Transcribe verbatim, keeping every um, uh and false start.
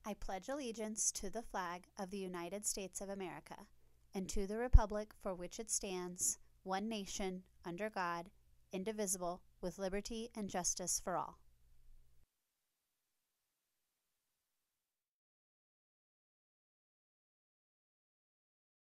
I pledge allegiance to the flag of the United States of America and to the republic for which it stands, one nation, under God, indivisible, with liberty and justice for all.